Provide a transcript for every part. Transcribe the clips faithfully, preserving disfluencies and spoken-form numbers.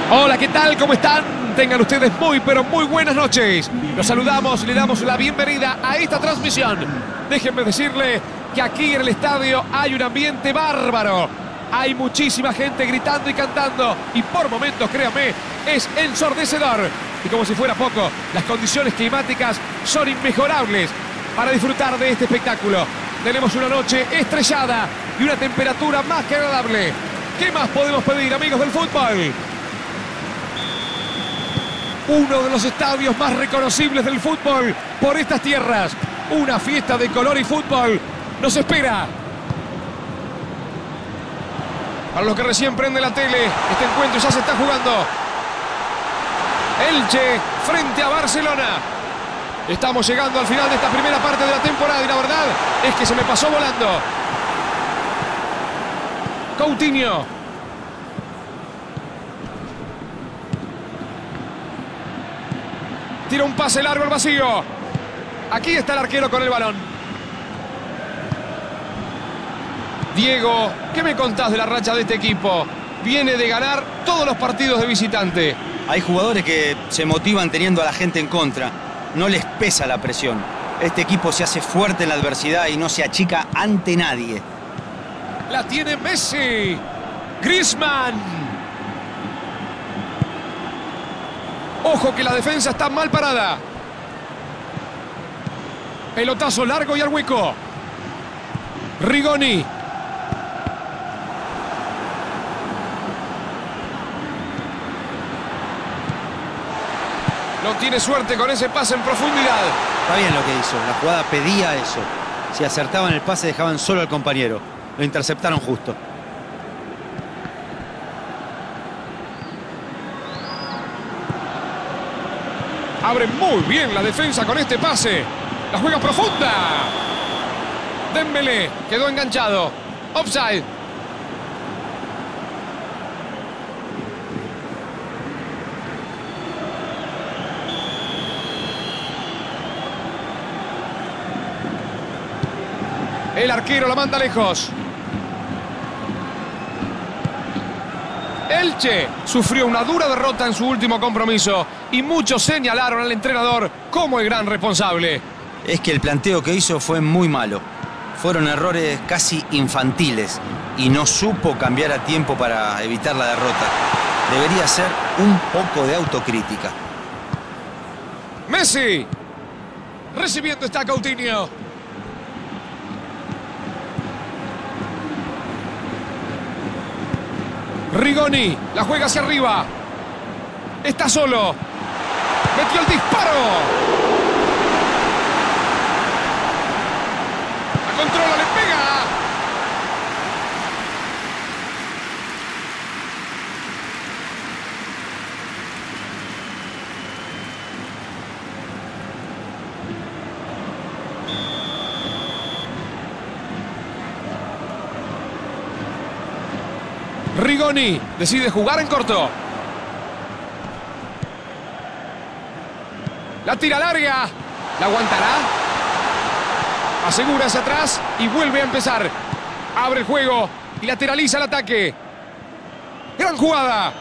Hola, ¿qué tal? ¿Cómo están? Tengan ustedes muy, pero muy buenas noches. Los saludamos, le damos la bienvenida a esta transmisión. Déjenme decirle que aquí en el estadio hay un ambiente bárbaro. Hay muchísima gente gritando y cantando y por momentos, créanme, es ensordecedor. Y como si fuera poco, las condiciones climáticas son inmejorables para disfrutar de este espectáculo. Tenemos una noche estrellada y una temperatura más que agradable. ¿Qué más podemos pedir, amigos del fútbol? Uno de los estadios más reconocibles del fútbol por estas tierras. Una fiesta de color y fútbol nos espera. Para los que recién prenden la tele, este encuentro ya se está jugando. Elche frente a Barcelona. Estamos llegando al final de esta primera parte de la temporada y la verdad es que se me pasó volando. Coutinho. Tira un pase largo al vacío. Aquí está el arquero con el balón. Diego, ¿qué me contás de la racha de este equipo? Viene de ganar todos los partidos de visitante. Hay jugadores que se motivan teniendo a la gente en contra. No les pesa la presión. Este equipo se hace fuerte en la adversidad y no se achica ante nadie. La tiene Messi. Griezmann. Ojo que la defensa está mal parada. Pelotazo largo y al hueco. Rigoni. No tiene suerte con ese pase en profundidad. Está bien lo que hizo. La jugada pedía eso. Si acertaban el pase dejaban solo al compañero. Lo interceptaron justo. Abre muy bien la defensa con este pase. La juega profunda. Dembélé quedó enganchado. Offside. El arquero la manda lejos. Elche sufrió una dura derrota en su último compromiso y muchos señalaron al entrenador como el gran responsable. Es que el planteo que hizo fue muy malo. Fueron errores casi infantiles y no supo cambiar a tiempo para evitar la derrota. Debería ser un poco de autocrítica. Messi. Recibiendo está Coutinho. Rigoni, la juega hacia arriba. Está solo. Metió el disparo. La controla, le pega. Rigoni decide jugar en corto. La tira larga. ¿La aguantará? Asegura hacia atrás y vuelve a empezar. Abre el juego y lateraliza el ataque. Gran jugada.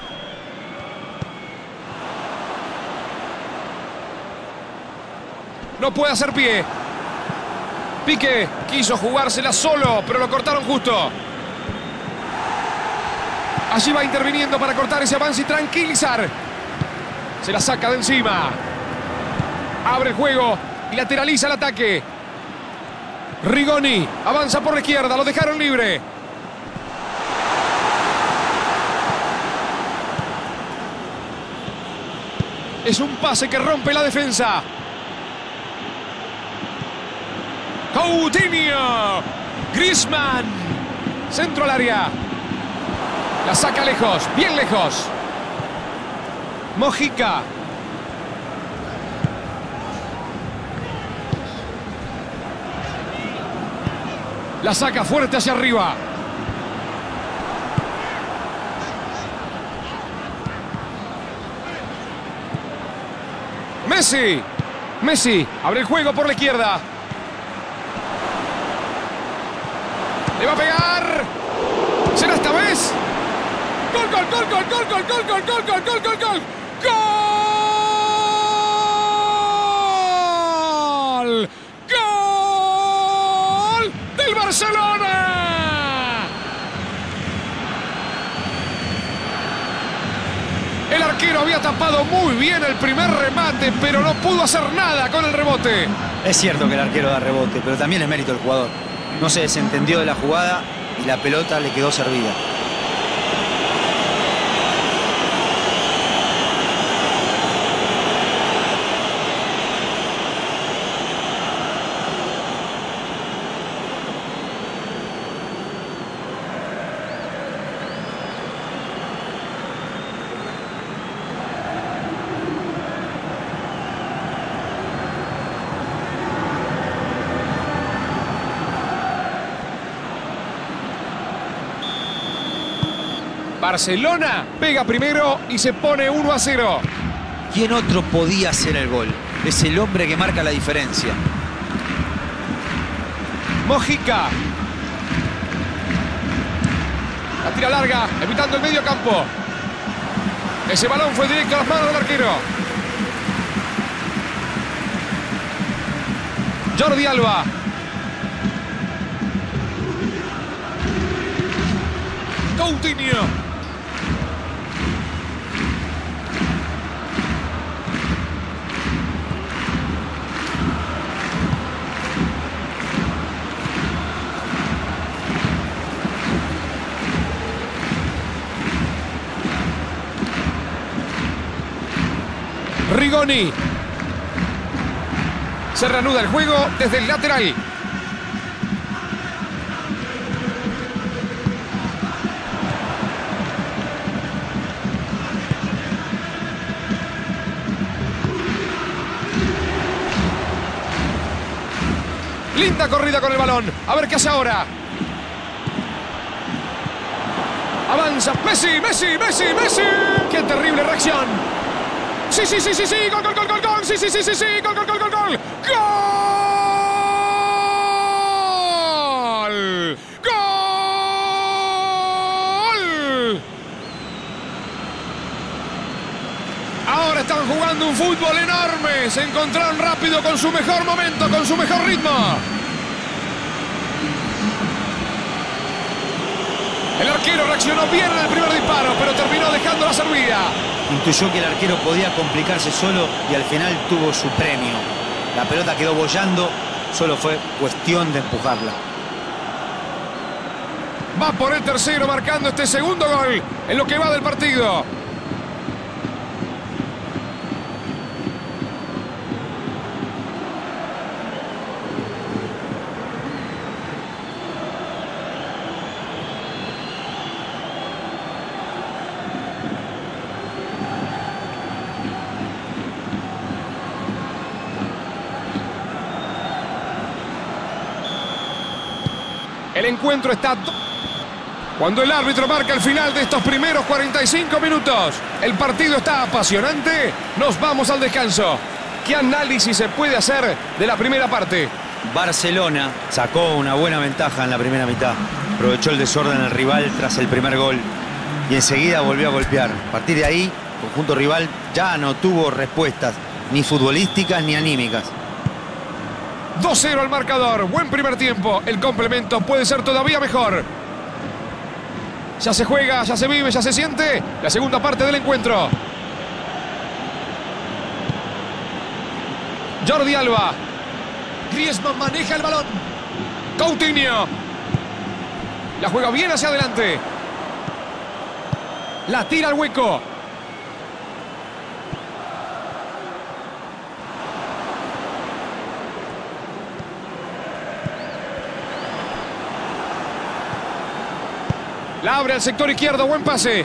No puede hacer pie. Piqué quiso jugársela solo, pero lo cortaron justo. Allí va interviniendo para cortar ese avance y tranquilizar. Se la saca de encima. Abre el juego y lateraliza el ataque. Rigoni avanza por la izquierda, lo dejaron libre. Es un pase que rompe la defensa. Coutinho. Griezmann. Centro al área. La saca lejos, bien lejos. Mojica. La saca fuerte hacia arriba. Messi. Messi abre el juego por la izquierda. Le va a pegar. ¿Será esta vez? ¡Gol, gol, gol! gol, gol, gol, gol, gol, gol, gol, gol, gol, gol, gol. ¡Gol! ¡Gol del Barcelona! El arquero había tapado muy bien el primer remate, pero no pudo hacer nada con el rebote. Es cierto que el arquero da rebote, pero también es mérito del jugador. No se desentendió de la jugada y la pelota le quedó servida. Barcelona pega primero y se pone uno a cero. ¿Quién otro podía hacer el gol? Es el hombre que marca la diferencia. Mojica. La tira larga, evitando el medio campo. Ese balón fue directo a las manos del arquero. Jordi Alba. Coutinho. Rigoni. Se reanuda el juego desde el lateral. Linda corrida con el balón. A ver qué hace ahora. Avanza Messi, Messi, Messi, Messi. ¡Qué terrible reacción! Sí, sí, sí, sí, sí, gol, gol, gol, gol, gol, sí, sí, sí, sí, sí, gol, gol, gol, gol, gol, gol, gol. Ahora están jugando un fútbol enorme, se encontraron rápido con su mejor momento, con su mejor ritmo. El arquero reaccionó bien en el primer disparo, pero terminó dejando la servida. Intuyó que el arquero podía complicarse solo y al final tuvo su premio. La pelota quedó boyando, solo fue cuestión de empujarla. Va por el tercero, marcando este segundo gol en lo que va del partido. El encuentro está... Cuando el árbitro marca el final de estos primeros cuarenta y cinco minutos, el partido está apasionante, nos vamos al descanso. ¿Qué análisis se puede hacer de la primera parte? Barcelona sacó una buena ventaja en la primera mitad. Aprovechó el desorden del rival tras el primer gol y enseguida volvió a golpear. A partir de ahí, el conjunto rival ya no tuvo respuestas, ni futbolísticas ni anímicas. dos cero al marcador, buen primer tiempo. El complemento puede ser todavía mejor. Ya se juega, ya se vive, ya se siente la segunda parte del encuentro. Jordi Alba. Griezmann maneja el balón. Coutinho. La juega bien hacia adelante. La tira al hueco. La abre al sector izquierdo, buen pase.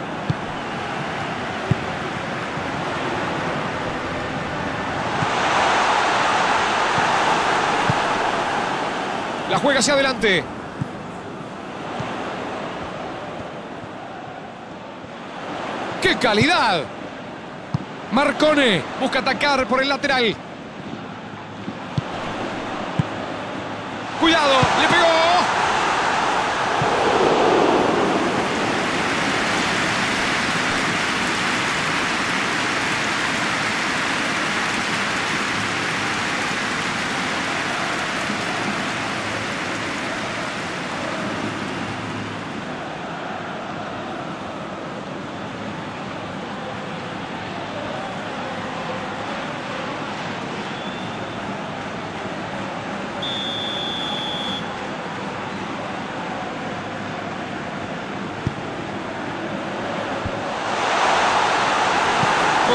La juega hacia adelante. ¡Qué calidad! Marcone busca atacar por el lateral. Cuidado, le pegó.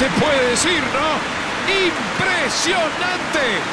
se puede decir, ¿no? ¡Impresionante!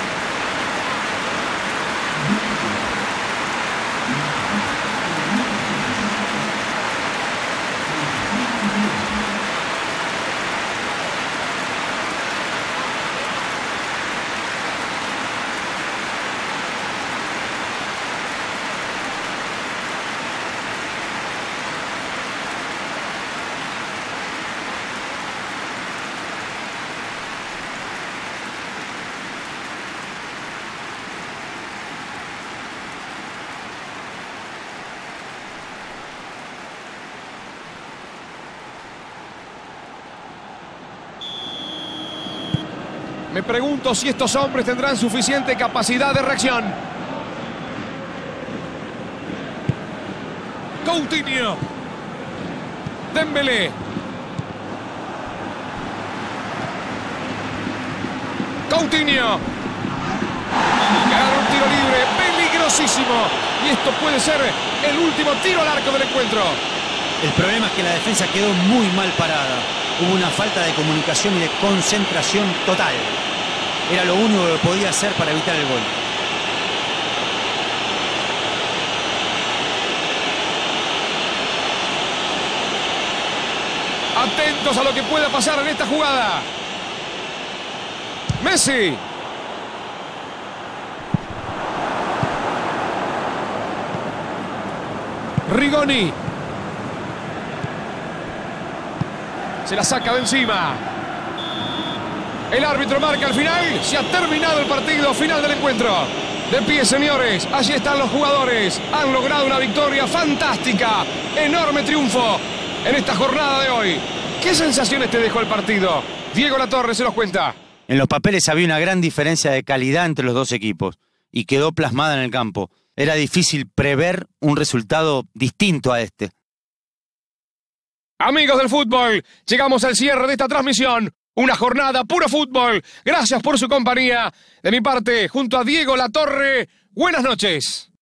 Me pregunto si estos hombres tendrán suficiente capacidad de reacción. Coutinho. Dembélé. Coutinho. Ganaron un tiro libre peligrosísimo. Y esto puede ser el último tiro al arco del encuentro. El problema es que la defensa quedó muy mal parada. Hubo una falta de comunicación y de concentración total. Era lo único que podía hacer para evitar el gol. Atentos a lo que pueda pasar en esta jugada. Messi. Rigoni. Se la saca de encima. El árbitro marca el final. Se ha terminado el partido final del encuentro. De pie, señores. Allí están los jugadores. Han logrado una victoria fantástica. Enorme triunfo en esta jornada de hoy. ¿Qué sensaciones te dejó el partido? Diego Latorre se los cuenta. En los papeles había una gran diferencia de calidad entre los dos equipos y quedó plasmada en el campo. Era difícil prever un resultado distinto a este. Amigos del fútbol, llegamos al cierre de esta transmisión. Una jornada puro fútbol. Gracias por su compañía. De mi parte, junto a Diego Latorre, buenas noches.